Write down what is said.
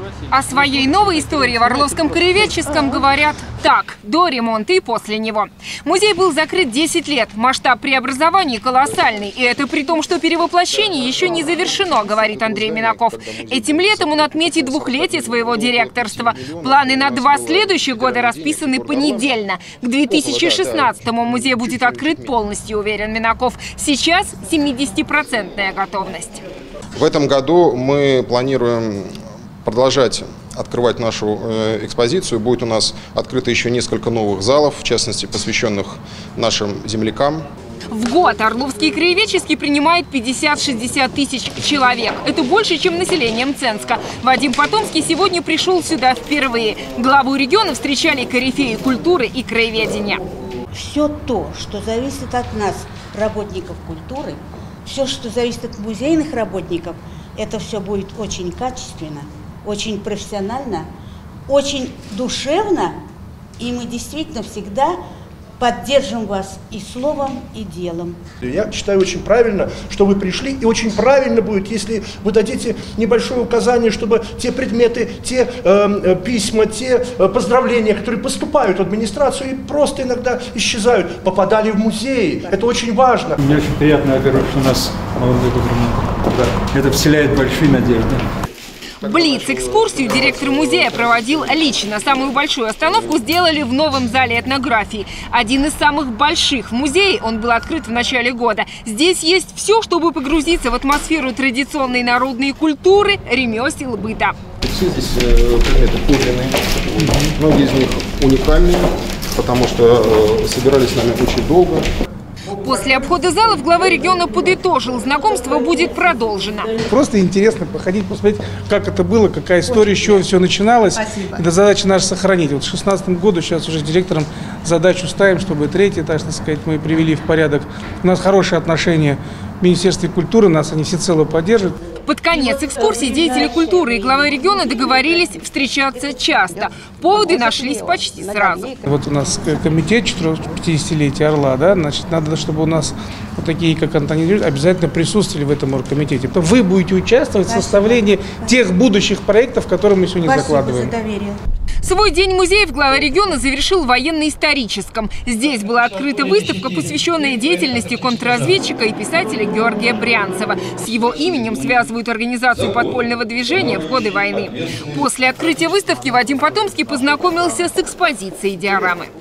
О своей новой истории в Орловском краеведческом говорят так: до ремонта и после него. Музей был закрыт 10 лет. Масштаб преобразований колоссальный. И это при том, что перевоплощение еще не завершено, говорит Андрей Минаков. Этим летом он отметит 2-летие своего директорства. Планы на 2 следующих года расписаны понедельно. К 2016-му музей будет открыт полностью, уверен Минаков. Сейчас 70% готовность. В этом году мы планируем продолжать открывать нашу экспозицию. Будет у нас открыто еще несколько новых залов, в частности, посвященных нашим землякам. В год Орловский краеведческий принимает 50-60 тысяч человек. Это больше, чем населением Ценска. Вадим Потомский сегодня пришел сюда впервые. Главу региона встречали корифеи культуры и краеведения. Все то, что зависит от нас, работников культуры, все, что зависит от музейных работников, это все будет очень качественно, очень профессионально, очень душевно, и мы действительно всегда поддержим вас и словом, и делом. Я считаю очень правильно, что вы пришли, и очень правильно будет, если вы дадите небольшое указание, чтобы те предметы, те письма, те поздравления, которые поступают в администрацию и просто иногда исчезают, попадали в музей. Это очень важно. Мне очень приятно, во-первых, что у нас молодой культурный. Это вселяет большие надежды. Блиц-экскурсию директор музея проводил лично. Самую большую остановку сделали в новом зале этнографии. Один из самых больших в музее, он был открыт в начале года. Здесь есть все, чтобы погрузиться в атмосферу традиционной народной культуры, ремесел, быта. Все здесь предметы подлинные, многие из них уникальные, потому что собирались с нами очень долго. После обхода залов глава региона подытожил: знакомство будет продолжено. Просто интересно походить, посмотреть, как это было, какая история, с чего все начиналось. Это задача наша сохранить. Вот в 2016 году сейчас уже с директором задачу ставим, чтобы 3-й этаж, так сказать, мы привели в порядок. У нас хорошие отношения в Министерстве культуры, нас они всецело поддерживают. Под конец экскурсии деятели культуры и глава региона договорились встречаться часто. Поводы нашлись почти сразу. Вот у нас комитет 50-летия Орла, да, значит, надо, чтобы у нас вот такие, как Антон Юрьевич, обязательно присутствовали в этом оргкомитете. Вы будете участвовать в составлении тех будущих проектов, которые мы сегодня закладываем. Спасибо за доверие. Свой день музеев глава региона завершил в военно-историческом. Здесь была открыта выставка, посвященная деятельности контрразведчика и писателя Георгия Брянцева. С его именем связывают организацию подпольного движения в годы войны. После открытия выставки Вадим Потомский познакомился с экспозицией диорамы.